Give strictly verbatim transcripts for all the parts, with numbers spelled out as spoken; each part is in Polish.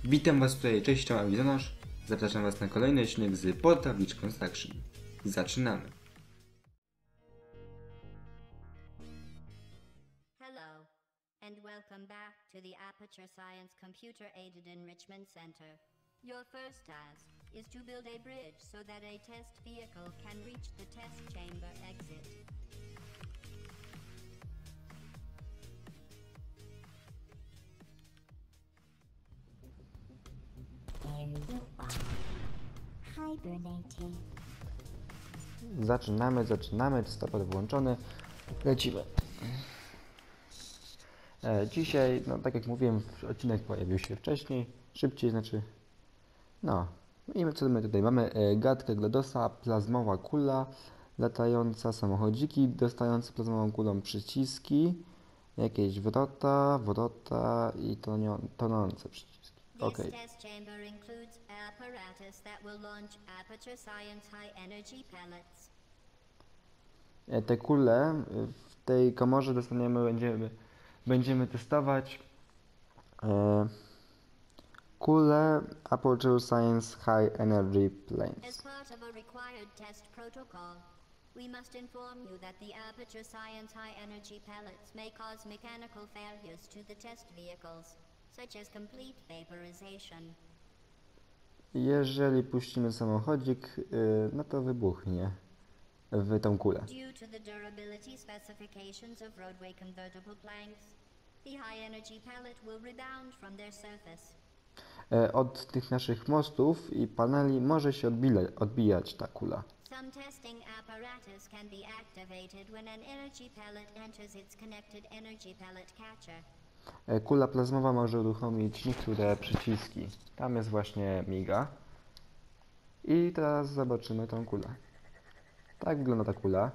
Witam Was tutaj, cześć, to Awizonosz. Zapraszam Was na kolejny odcinek z Portal Beach Construction. Zaczynamy. Hello, and welcome back to the Aperture Science Computer Aided Enrichment Center. Your first task is to build a bridge so that a test vehicle can reach the test chamber exit. There you are. Hibernating. Zaczynamy, zaczynamy, stoper włączony, lecimy. E, dzisiaj, no tak jak mówiłem, odcinek pojawił się wcześniej, szybciej, znaczy, no. I co my tutaj mamy? E, gadkę GLaDOSa, plazmowa kula, latająca, samochodziki, dostające plazmową kulą przyciski, jakieś wrota, wrota i tonio, tonące przyciski. Okay. This test chamber includes apparatus that will launch Aperture Science High Energy Pellets. E, te kule w tej komorze dostaniemy, będziemy, będziemy testować e, kule Aperture Science High Energy As Planes. part of a required test protocol, we must inform you that the Aperture Science High Energy Pellets may cause mechanical failures to the test vehicles, such as complete vaporization. Jeżeli puścimy samochodzik, y, no to wybuchnie w tą kulę. Due to the durability specifications of roadway convertible planks, the high energy pellet will rebound from their surface. E, Od tych naszych mostów i paneli może się odbila, odbijać ta kula. Some testing apparatus can be activated when an energy pellet enters its connected energy pellet catcher. E, Kula plazmowa może uruchomić niektóre przyciski. Tam jest właśnie miga. I teraz zobaczymy tą kulę. Tak wygląda ta kula.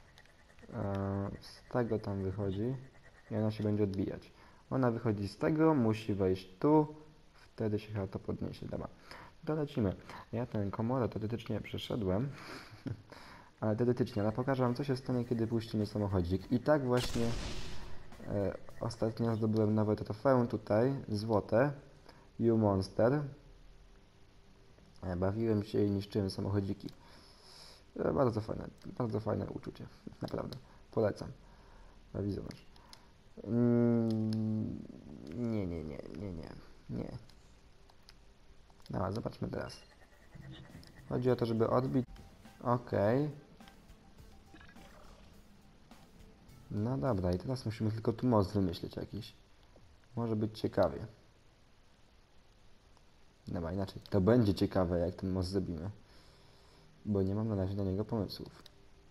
E, Z tego tam wychodzi i ona się będzie odbijać. Ona wychodzi z tego, musi wejść tu, wtedy się chyba to podniesie. Dobra, to lecimy. Ja tę komorę teoretycznie przeszedłem, ale teoretycznie, ale pokażę Wam, co się stanie, kiedy puścimy samochodzik. I tak właśnie e, ostatnio zdobyłem nowe trofeum tutaj, złote, U-Monster. E, bawiłem się i niszczyłem samochodziki. E, bardzo fajne, bardzo fajne uczucie, naprawdę, polecam. Awizonosz. Mm, nie, nie, nie, nie, nie, nie. Dobra, zobaczmy teraz. Chodzi o to, żeby odbić. Okej. Okay. No dobra, i teraz musimy tylko tu most wymyślić jakiś. Może być ciekawie. Dobra, inaczej. To będzie ciekawe, jak ten most zrobimy. Bo nie mam na razie do niego pomysłów.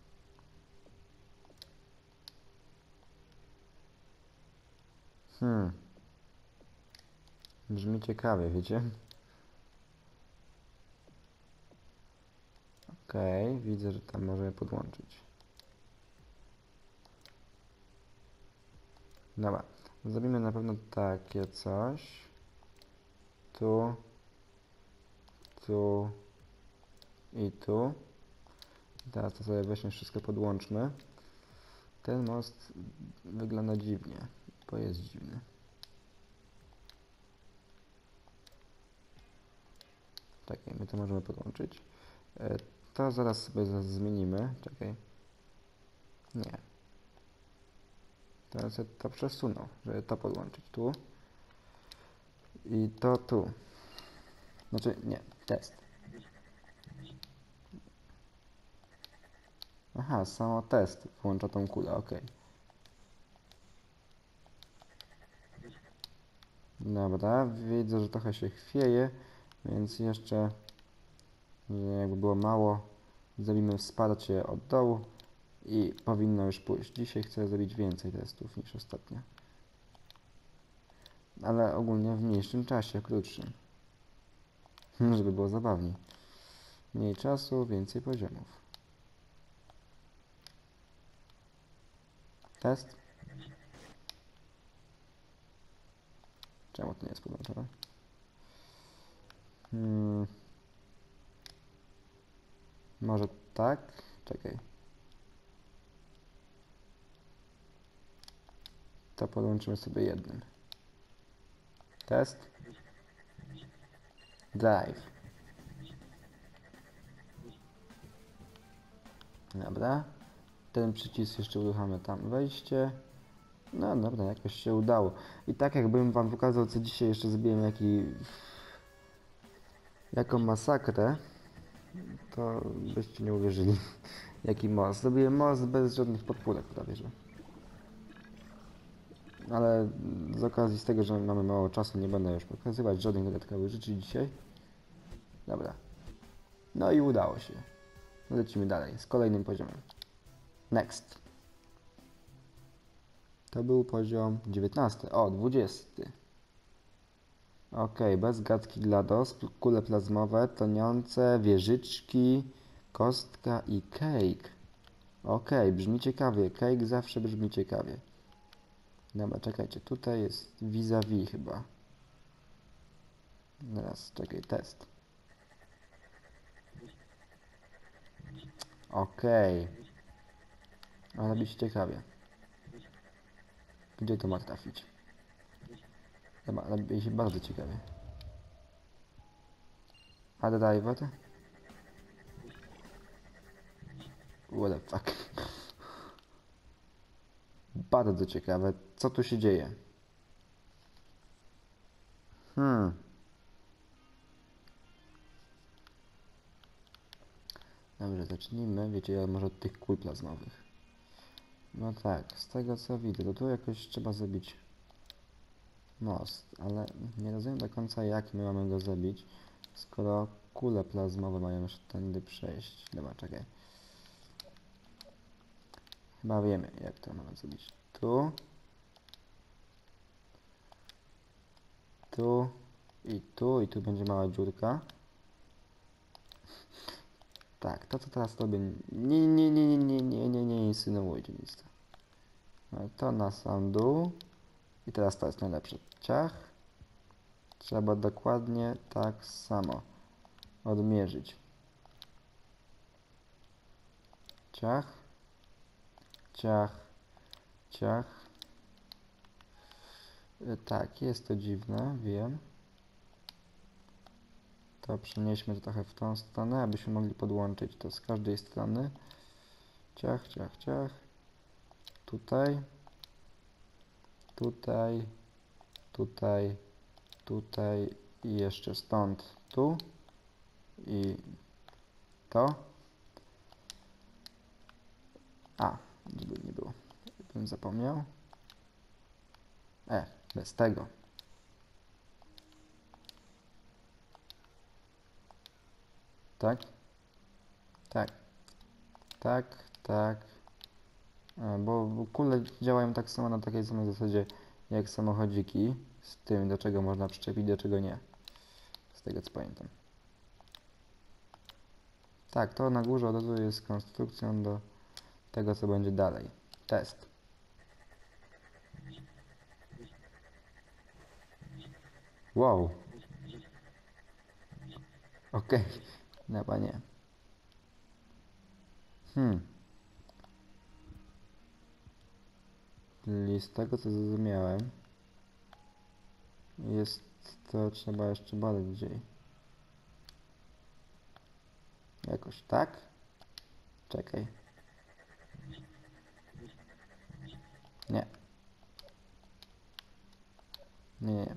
Hmm. Brzmi ciekawie, wiecie? Okej, okay, widzę, że tam możemy podłączyć. Dobra, zrobimy na pewno takie coś. Tu. Tu. I tu. Teraz to sobie weźmy wszystko podłączmy. Ten most wygląda dziwnie, bo jest dziwny. Czekaj, my to możemy podłączyć. To zaraz sobie zmienimy. Czekaj. Nie. Teraz to przesunął, żeby to podłączyć tu. I to tu. Znaczy, nie, test. Aha, samo test włącza tą kulę, ok. Dobra, widzę, że trochę się chwieje, więc jeszcze, jakby było mało, zrobimy wsparcie od dołu i powinno już pójść. Dzisiaj chcę zrobić więcej testów niż ostatnio. Ale ogólnie w mniejszym czasie, krótszym. Żeby było zabawniej. Mniej czasu, więcej poziomów. Test. Czemu to nie jest podłączone? Hmm. Może tak? Czekaj. To podłączymy sobie jednym. Test. Drive. Dobra. Ten przycisk jeszcze uruchamiamy tam wejście. No dobra, jakoś się udało. I tak jakbym wam pokazał, co dzisiaj jeszcze zrobiłem, jaki... jaką masakrę, to byście nie uwierzyli. Jaki most. Zrobiłem most bez żadnych podpórek prawie, że. Ale z okazji z tego, że mamy mało czasu, nie będę już pokazywać żadnych dodatkowych rzeczy dzisiaj. Dobra. No i udało się. Lecimy dalej z kolejnym poziomem. Next. To był poziom dziewiętnasty. O, dwudziesty. Ok, bez gadki GLaDOS, kule plazmowe, toniące, wieżyczki, kostka i cake. Ok, brzmi ciekawie. Cake zawsze brzmi ciekawie. Dobra, czekajcie, tutaj jest vis-a-vis chyba. Teraz, czekaj, test. Okej. Ale robi się ciekawie. Gdzie to ma trafić? Dobra, robi się bardzo ciekawie. A driver? What the fuck? Bardzo ciekawe, co tu się dzieje. Hmm. Dobrze, zacznijmy. Wiecie, może od tych kul plazmowych. No tak, z tego co widzę, to tu jakoś trzeba zrobić most, ale nie rozumiem do końca, jak my mamy go zrobić, skoro kule plazmowe mają jeszcze tędy przejść. Dobra, czekaj. Chyba wiemy, jak to mamy zrobić. Tu. Tu. I tu. I tu będzie mała dziurka. Tak, to co teraz robię, nie, nie, nie, nie, nie, nie, nie, nie insynuujcie nic. No, to na sam dół. I teraz to jest najlepsze. Ciach. Trzeba dokładnie tak samo odmierzyć. Ciach. Ciach. Ciach. Y, Tak, jest to dziwne, wiem. To przenieśmy to trochę w tą stronę, abyśmy mogli podłączyć to z każdej strony. Ciach, ciach, ciach. Tutaj. Tutaj. Tutaj. Tutaj. I jeszcze stąd tu. I to. A, żeby nie było. Bym zapomniał. E, bez tego. Tak? Tak. Tak, tak. E, bo bo kule działają tak samo na takiej samej zasadzie jak samochodziki. Z tym, do czego można przyczepić, do czego nie. Z tego co pamiętam. Tak, to na górze od razu jest konstrukcją do tego, co będzie dalej. Test. Wow. Okej. Okay. Chyba nie. Hmm. Czyli z tego, co zrozumiałem, jest to trzeba jeszcze bardziej. Jakoś tak? Czekaj. Nie. Nie, nie.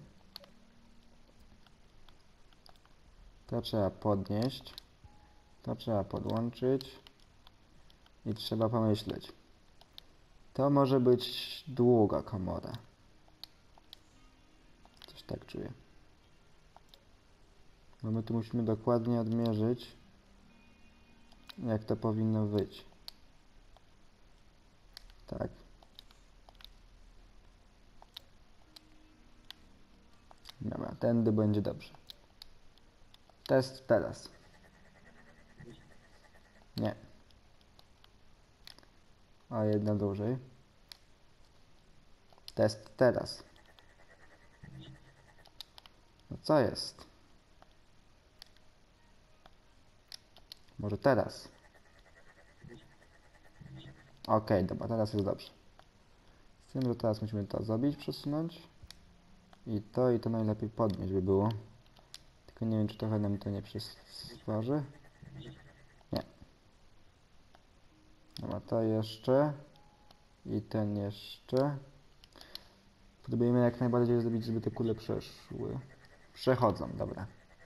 To trzeba podnieść. To trzeba podłączyć. I trzeba pomyśleć. To może być długa komora. Coś tak czuję. Bo my tu musimy dokładnie odmierzyć, jak to powinno być. Tak. Dobra, tędy będzie dobrze. Test teraz. Nie. O, jedna dłużej. Test teraz. No co jest? Może teraz? Ok, dobra, teraz jest dobrze. Z tym, że teraz musimy to zrobić, przesunąć. I to, i to najlepiej podnieść by było. Tylko Tylko nie wiem, czy trochę nam to nie przysważy. Nie. Dobra, to jeszcze. I ten jeszcze. Próbujemy jak najbardziej zrobić, żeby te kule przeszły. Przechodzą, dobra.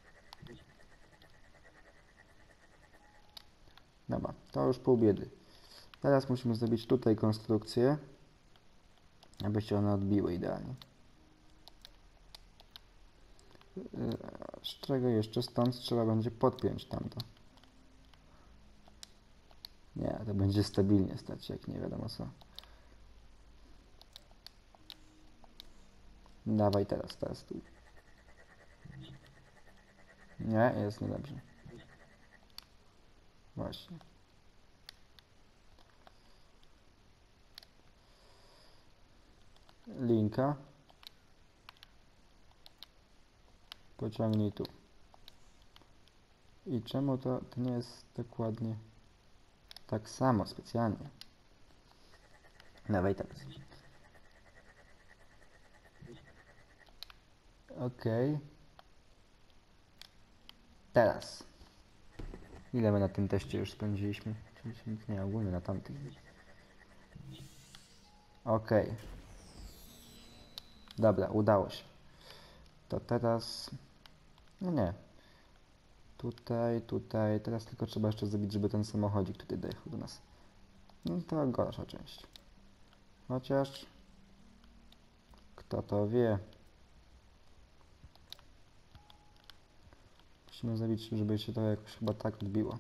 Dobra, to już pół biedy. Teraz musimy zrobić tutaj konstrukcję, aby się one odbiły idealnie. Z czego jeszcze stąd trzeba będzie podpiąć tamto. Nie, to będzie stabilnie stać, jak nie wiadomo co. Dawaj teraz, teraz tu. Nie, jest niedobrze. Właśnie. Linka. Pociągnij tu. I czemu to, to nie jest dokładnie tak samo, specjalnie? Dawaj teraz. Okej. Teraz. Ile my na tym teście już spędziliśmy? Nie, ogólnie na tamtym. Okej. Dobra, udało się. To teraz... No nie. Tutaj, tutaj. Teraz tylko trzeba jeszcze zrobić, żeby ten samochodzik tutaj dojechał do nas. No to gorsza część. Chociaż... Kto to wie? Musimy zrobić, żeby się to jakoś chyba tak odbiło.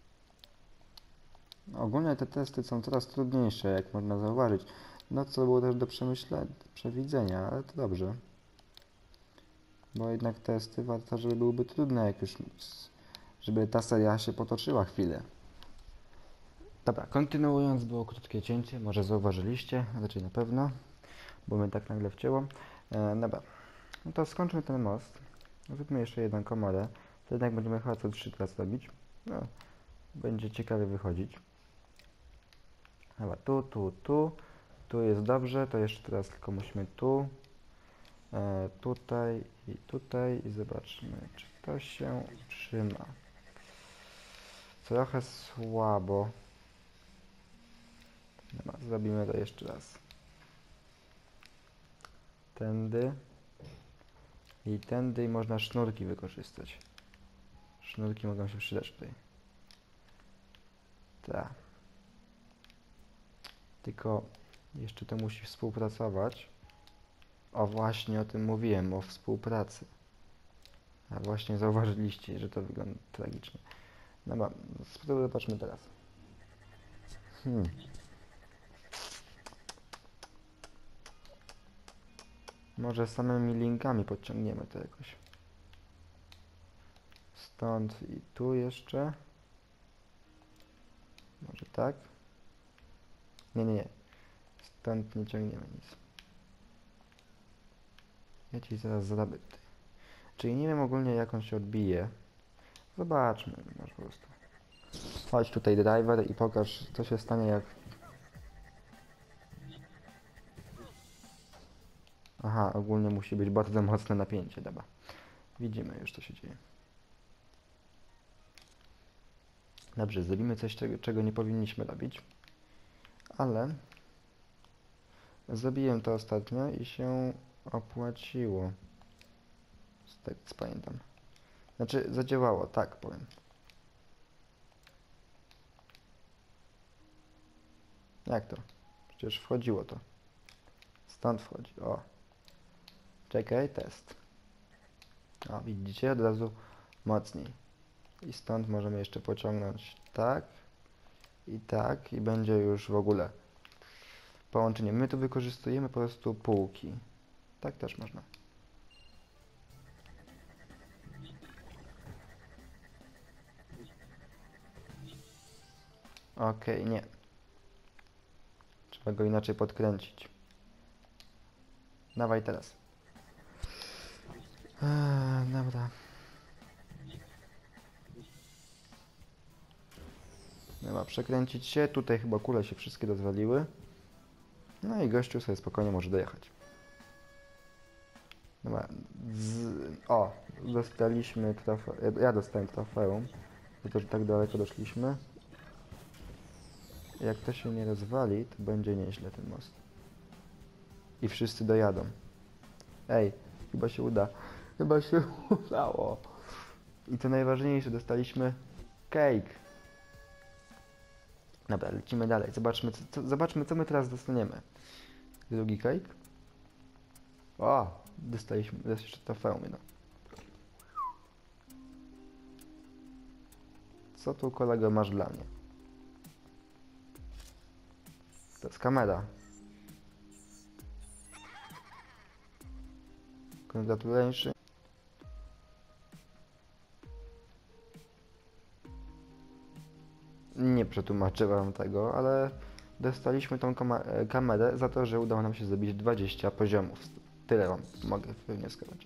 Ogólnie te testy są coraz trudniejsze, jak można zauważyć. No co było też do przemyślenia, przewidzenia, ale to dobrze. Bo jednak testy warto, żeby byłyby trudne, jak już... żeby ta seria się potoczyła chwilę. Dobra, kontynuując, było krótkie cięcie, może zauważyliście, raczej na pewno, bo mnie tak nagle wcięło. E, dobra, no to skończmy ten most. Zróbmy jeszcze jedną komorę. To jednak będziemy chyba co trzy teraz robić. No, będzie ciekawie wychodzić. Dobra, tu, tu, tu. Tu jest dobrze, to jeszcze teraz tylko musimy tu. E, tutaj i tutaj. I zobaczmy, czy to się trzyma. Trochę słabo. Dobra, zrobimy to jeszcze raz. Tędy. I tędy można sznurki wykorzystać. Sznurki mogą się przydać tutaj. Tak. Tylko jeszcze to musi współpracować. O, właśnie o tym mówiłem, o współpracy. A właśnie zauważyliście, że to wygląda tragicznie. Dobra, zobaczmy teraz. Hmm. Może samymi linkami podciągniemy to jakoś. Stąd i tu jeszcze. Może tak? Nie, nie, nie. Stąd nie ciągniemy nic. Ja ci zaraz zrobię tutaj. Czyli nie wiem ogólnie jak on się odbije. Zobaczmy może po prostu. Chodź tutaj driver i pokaż co się stanie jak... Aha, ogólnie musi być bardzo mocne napięcie, dobra. Widzimy już co się dzieje. Dobrze, zrobimy coś czego, czego nie powinniśmy robić. Ale... Zrobiłem to ostatnio i się opłaciło. Z tego co pamiętam. Znaczy, zadziałało, tak powiem. Jak to? Przecież wchodziło to. Stąd wchodzi, o. Czekaj, test. O, widzicie? Od razu mocniej. I stąd możemy jeszcze pociągnąć tak. I tak. I będzie już w ogóle połączenie. My tu wykorzystujemy po prostu półki. Tak też można. Okej, okay, nie. Trzeba go inaczej podkręcić. Dawaj teraz. Eee, dobra. Dobra, przekręcić się. Tutaj chyba kule się wszystkie rozwaliły. No i gościu sobie spokojnie może dojechać. Dobra. Z... O, dostaliśmy trofeum. Ja dostałem trofeum. Za to, że tak daleko doszliśmy. Jak to się nie rozwali, to będzie nieźle ten most. I wszyscy dojadą. Ej, chyba się uda. Chyba się udało. I to najważniejsze, dostaliśmy cake. Dobra, lecimy dalej. Zobaczmy, co, co, zobaczmy, co my teraz dostaniemy. Drugi cake. O, dostaliśmy jeszcze trofeum. No. Co tu, kolego, masz dla mnie? To jest kamera. Congratulations. Nie przetłumaczę wam tego, ale dostaliśmy tą kama- kamerę za to, że udało nam się zrobić dwadzieścia poziomów. Tyle wam mogę wywnioskować.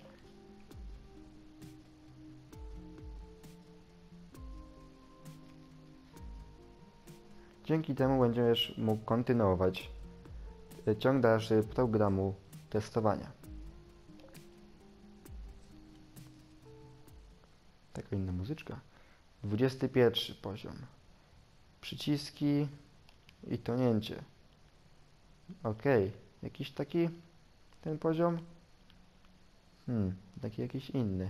Dzięki temu będziesz mógł kontynuować ciąg dalszy programu testowania. Taka inna muzyczka. dwudziesty pierwszy poziom. Przyciski i tonięcie. Ok. Jakiś taki ten poziom? Hmm, taki jakiś inny.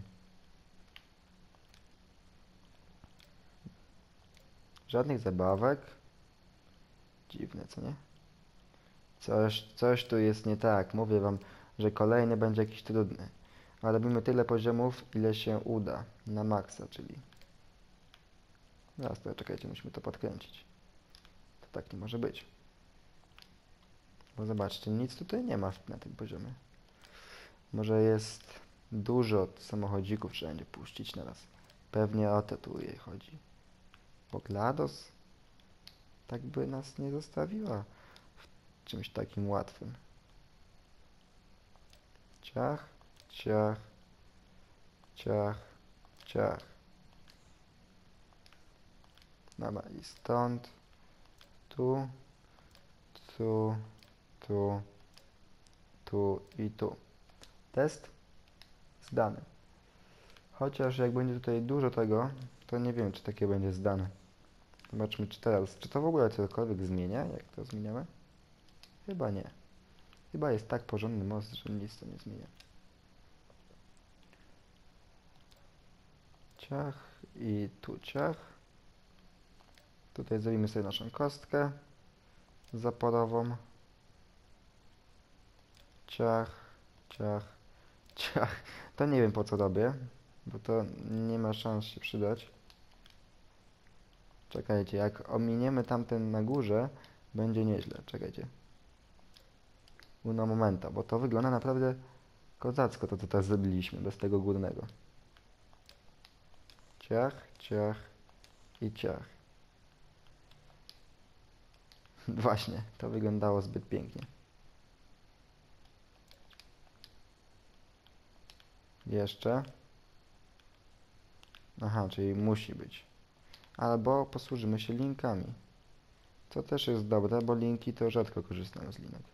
Żadnych zabawek. Dziwne, co nie? Coś, coś tu jest nie tak. Mówię wam, że kolejny będzie jakiś trudny. Ale robimy tyle poziomów, ile się uda. Na maksa, czyli... Zaraz to, czekajcie, musimy to podkręcić. To tak nie może być. Bo zobaczcie, nic tutaj nie ma na tym poziomie. Może jest dużo samochodzików, trzeba będzie puścić na raz. Pewnie o to tu jej chodzi. Bo GLaDOS tak by nas nie zostawiła w czymś takim łatwym. Ciach, ciach, ciach, ciach. Dobra, i stąd, tu, tu, tu, tu i tu. Test zdany. Chociaż jak będzie tutaj dużo tego, to nie wiem, czy takie będzie zdane. Zobaczmy, czy teraz, czy to w ogóle cokolwiek zmienia, jak to zmieniamy? Chyba nie. Chyba jest tak porządny most, że nic to nie zmienia. Ciach i tu ciach. Tutaj zrobimy sobie naszą kostkę zaporową. Ciach, ciach, ciach. To nie wiem, po co robię, bo to nie ma szans się przydać. Czekajcie, jak ominiemy tamten na górze, będzie nieźle. Czekajcie. Uno momenta, bo to wygląda naprawdę kozacko, to co teraz zrobiliśmy, bez tego górnego. Ciach, ciach i ciach. Właśnie, to wyglądało zbyt pięknie. Jeszcze. Aha, czyli musi być. Albo posłużymy się linkami. Co też jest dobre, bo linki to rzadko korzystam z linek.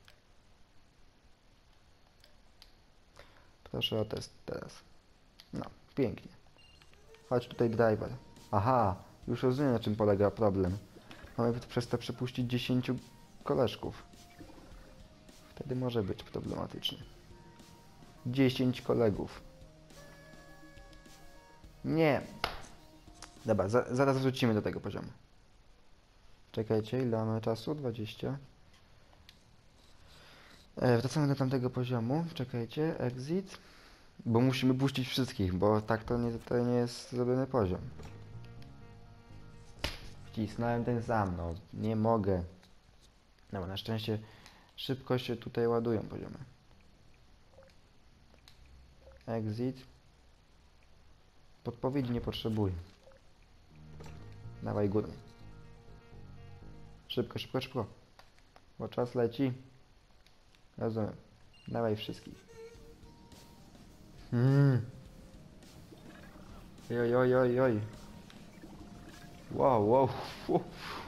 Proszę o test teraz. No, pięknie. Chodź tutaj, driver. Aha, już rozumiem, na czym polega problem. Mamy przez to przepuścić dziesięciu koleżków. Wtedy może być problematyczny. dziesięć kolegów. Nie. Dobra, za, zaraz wrócimy do tego poziomu. Czekajcie, ile mamy czasu? dwadzieścia. E, wracamy do tamtego poziomu. Czekajcie, exit. Bo musimy puścić wszystkich, bo tak to nie, to nie jest zrobiony poziom. Wcisnąłem ten sam, no. Nie mogę. No, na szczęście szybko się tutaj ładują poziomy. Exit. Podpowiedzi nie potrzebuję. Dawaj górny. Szybko, szybko, szybko. Bo czas leci. Rozumiem. Dawaj wszystkich. Hmm. Oj, oj, oj, oj. Wow, wow. Uf.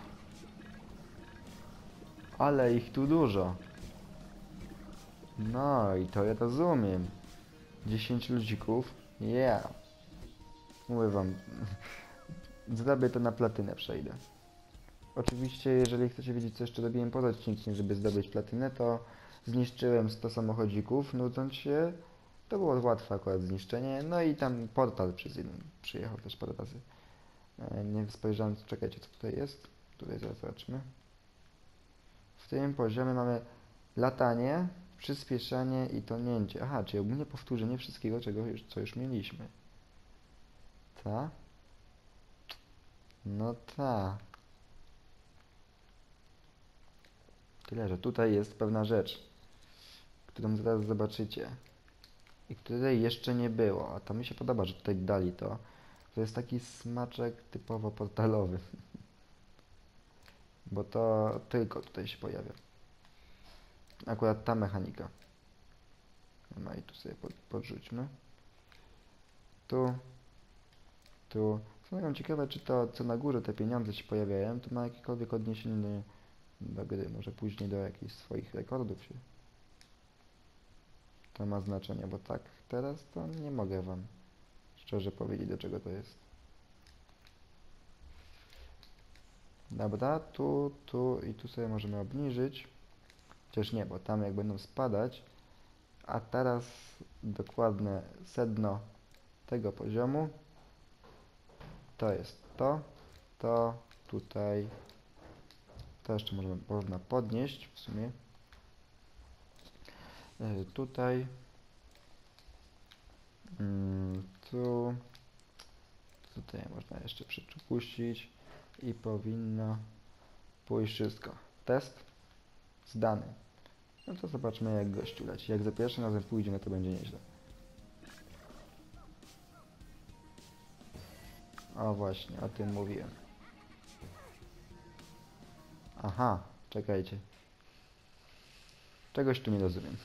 Ale ich tu dużo. No i to ja rozumiem. dziesięć ludzików. Yeah. Mówię wam. Zrobię to na platynę, przejdę. Oczywiście, jeżeli chcecie wiedzieć, co jeszcze robiłem poza odcinkiem, żeby zdobyć platynę, to zniszczyłem sto samochodzików, nudząc się. To było łatwe akurat zniszczenie. No i tam portal przez jeden przyjechał też parę razy. E, Nie spojrzałem, czekajcie, co tutaj jest. Tutaj zaraz zobaczmy. W tym poziomie mamy latanie, przyspieszanie i tonięcie. Aha, czyli ogólnie powtórzenie wszystkiego, czego już, co już mieliśmy. Ta? No ta. Tyle, że tutaj jest pewna rzecz, którą zaraz zobaczycie i której jeszcze nie było, a to mi się podoba, że tutaj dali to. To jest taki smaczek typowo portalowy, bo to tylko tutaj się pojawia. Akurat ta mechanika. No i tu sobie pod, podrzućmy. Tu, tu. Zastanawiam ciekawe, czy to, co na górze, te pieniądze się pojawiają, to ma jakiekolwiek odniesienie do, do gry, może później do jakichś swoich rekordów się. To ma znaczenie, bo tak teraz to nie mogę wam szczerze powiedzieć, do czego to jest. Dobra, tu, tu i tu sobie możemy obniżyć. Chociaż nie, bo tam jak będą spadać. A teraz dokładne sedno tego poziomu. To jest to, to, tutaj. To jeszcze możemy, można podnieść w sumie. Yy, tutaj. Yy, tu. Tutaj można jeszcze przypuścić i powinno pójść wszystko. Test zdany. No to zobaczmy, jak gościu leci. Jak za pierwszym razem pójdzie, no to będzie nieźle. O właśnie, o tym mówiłem. Aha, czekajcie. Czegoś tu nie rozumiem.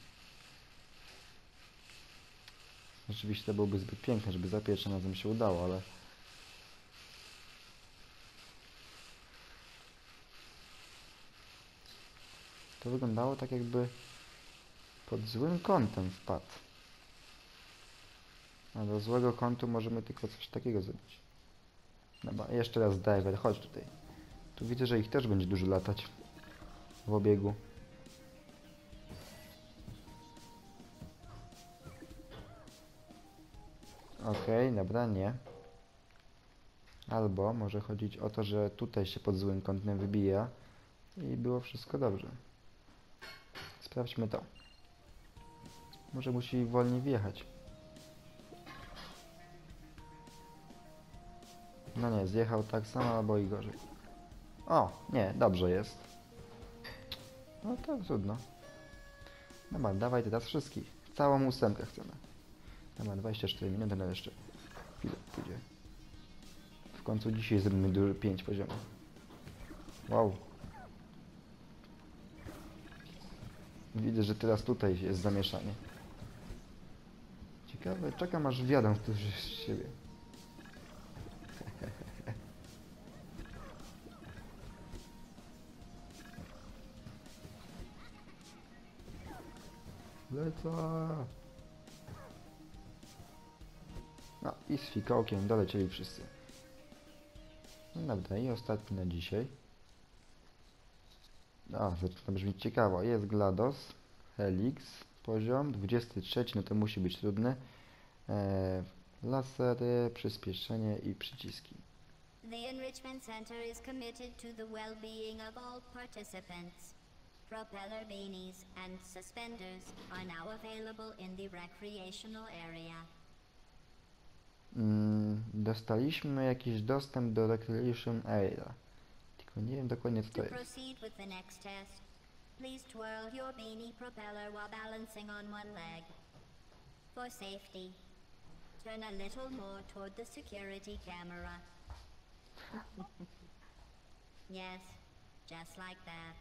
Rzeczywiście to byłoby zbyt piękne, żeby za pierwszym razem się udało, ale... To wyglądało tak, jakby pod złym kątem wpadł. A do złego kątu możemy tylko coś takiego zrobić. Dobra, jeszcze raz diver, chodź tutaj. Tu widzę, że ich też będzie dużo latać w obiegu. Okej, okay, dobra, nie. Albo może chodzić o to, że tutaj się pod złym kątem wybija i było wszystko dobrze. Sprawdźmy to. Może musi wolniej wjechać. No nie, zjechał tak samo albo i gorzej. O, nie, dobrze jest. No to trudno. Dobra, dawaj teraz wszystkich. Całą ósemkę chcemy. Dobra, dwadzieścia cztery minuty, no jeszcze chwilę pójdzie. W końcu dzisiaj zrobimy duży pięć poziomów. Wow. Widzę, że teraz tutaj jest zamieszanie. Ciekawe, czekam aż wjadę w z siebie. Lecę! No i z fikołkiem dolecieli wszyscy. No dobra, i ostatni na dzisiaj. A, zaczyna brzmieć ciekawo. Jest GLaDOS, Helix, poziom dwudziesty trzeci, no to musi być trudny. Eee, lasery, przyspieszenie i przyciski. The Enrichment Center is committed to the well-being of all participants. Propeller beanies and suspenders are now available in the recreational area. Mm, dostaliśmy jakiś dostęp do Recreation Area. Tylko nie wiem dokładnie, co to To jest. proceed with the next test, please twirl your beanie propeller while balancing on one leg. For safety, turn a little more toward the security camera. Yes, just like that.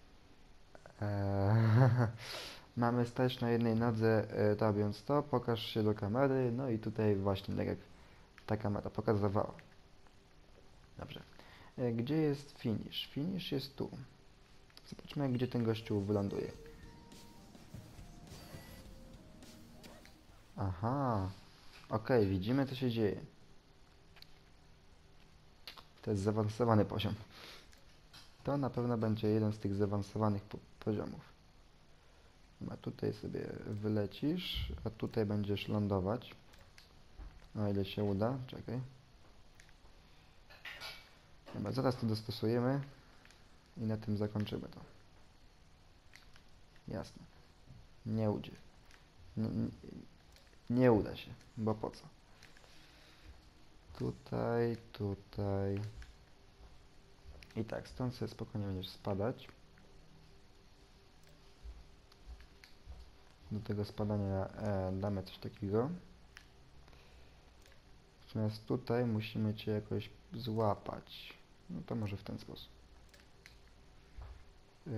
Eee, mamy stać na jednej nodze, e, robiąc to, pokaż się do kamery, no i tutaj właśnie tak jak ta kamera pokazywała. Dobrze. E, gdzie jest finish? Finish jest tu. Zobaczmy, gdzie ten gościu wyląduje. Aha. Okej, widzimy co się dzieje. To jest zaawansowany poziom. To na pewno będzie jeden z tych zaawansowanych po poziomów. A tutaj sobie wylecisz, a tutaj będziesz lądować. O ile się uda, czekaj. Dobra, zaraz to dostosujemy i na tym zakończymy to. Jasne. Nie udzie. Nie, nie, nie uda się, bo po co? Tutaj, tutaj. I tak, stąd sobie spokojnie będziesz spadać. Do tego spadania e, damy coś takiego. Natomiast tutaj musimy Cię jakoś złapać. No to może w ten sposób. Yy,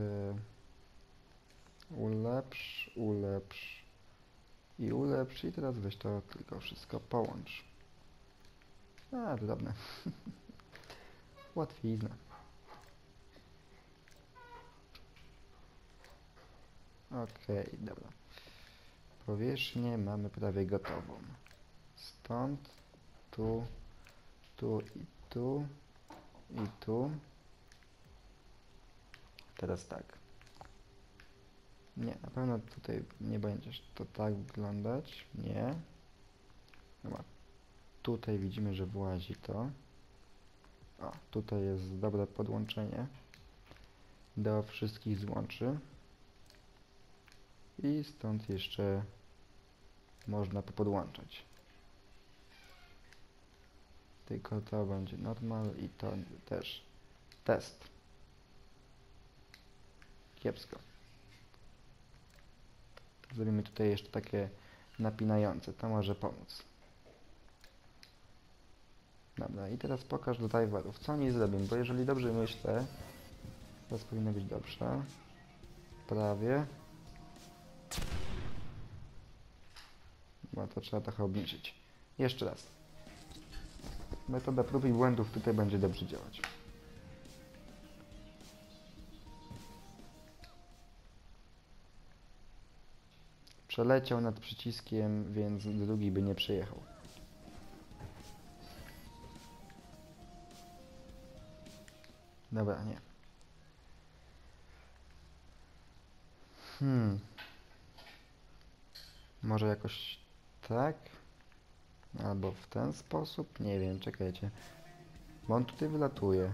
ulepsz, ulepsz i ulepsz i teraz weź to tylko wszystko połącz. A, to drobne. Łatwizna. Okej, okay, dobra. Powierzchnię mamy prawie gotową. Stąd, tu, tu i tu i tu. Teraz tak. Nie, na pewno tutaj nie będziesz to tak wyglądać. Nie. Dobra. Tutaj widzimy, że włazi to. O, tutaj jest dobre podłączenie. Do wszystkich złączy. I stąd jeszcze można popodłączać. Tylko to będzie normal i to też test. Kiepsko. Zrobimy tutaj jeszcze takie napinające. To może pomóc. Dobra, i teraz pokaż do driverów, co oni zrobią, bo jeżeli dobrze myślę, teraz powinno być dobrze. Prawie. Bo to trzeba trochę obniżyć. Jeszcze raz. Metoda prób i błędów tutaj będzie dobrze działać. Przeleciał nad przyciskiem, więc drugi by nie przejechał. Dobra, nie. Hmm. Może jakoś tak? Albo w ten sposób? Nie wiem, czekajcie. Bo on tutaj wylatuje.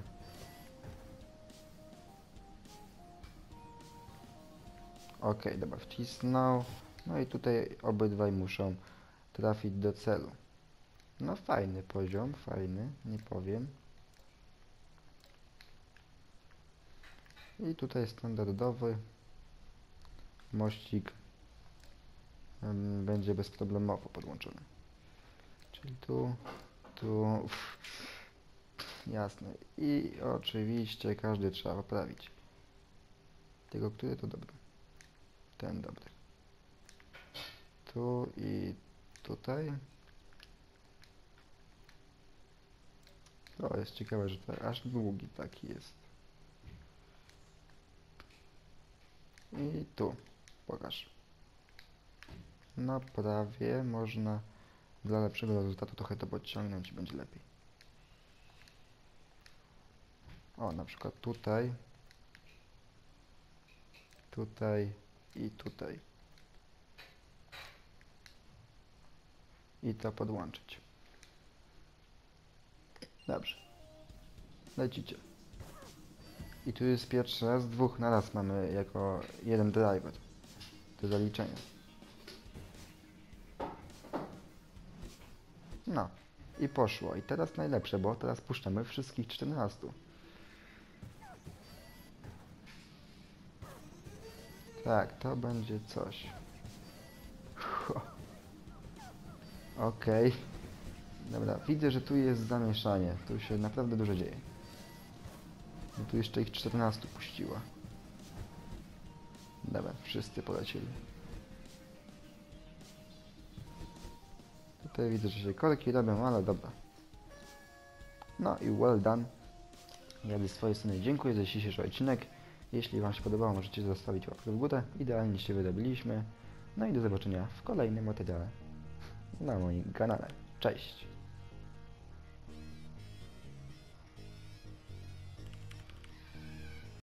Ok, dobra, wcisnął. No i tutaj obydwaj muszą trafić do celu. No fajny poziom, fajny, nie powiem. I tutaj standardowy mościk um, będzie bezproblemowo podłączony. Czyli tu, tu, uff, jasne. I oczywiście każdy trzeba poprawić. Tego, który to dobry? Ten dobry. Tu i tutaj. To jest ciekawe, że to aż długi taki jest. I tu. Pokaż. No prawie można dla lepszego rezultatu trochę to podciągnąć i będzie lepiej. O, na przykład tutaj. Tutaj i tutaj. I to podłączyć. Dobrze. Lecicie. I tu jest pierwszy raz, dwóch na raz mamy jako jeden driver do zaliczenia. No. I poszło. I teraz najlepsze, bo teraz puszczamy wszystkich czternastu. Tak, to będzie coś. Okej. Okay. Dobra, widzę, że tu jest zamieszanie. Tu się naprawdę dużo dzieje. No tu jeszcze ich czternastu puściła. Dobra, wszyscy polecieli. Tutaj widzę, że się korki robią, ale dobra. No i well done. Ja ze swojej strony dziękuję za dzisiejszy odcinek. Jeśli Wam się podobało, możecie zostawić łapkę w górę. Idealnie się wyrobiliśmy. No i do zobaczenia w kolejnym materiale. na moim kanale. Cześć!